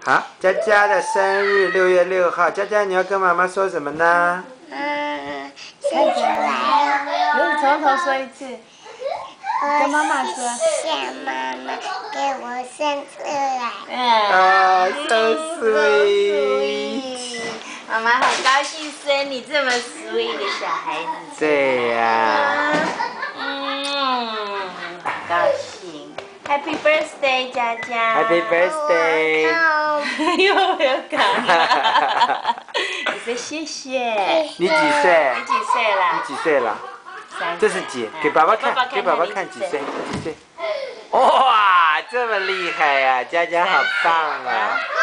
好，佳佳的生日6月6号，佳佳你要跟妈妈说什么呢？ 生出来了。 你从头说一次。跟妈妈说。 谢谢妈妈给我生出来。 So sweet。 妈妈好高兴生你这么 sweet 的小孩子。 对呀。 好高兴。Happy birthday， 佳佳。 Happy birthday。 又有感。你说谢谢。 你几岁？ 你几岁了？ 你几岁了？这是几？给爸爸看，给爸爸看几岁？几岁？哇，这么厉害呀！佳佳好棒啊！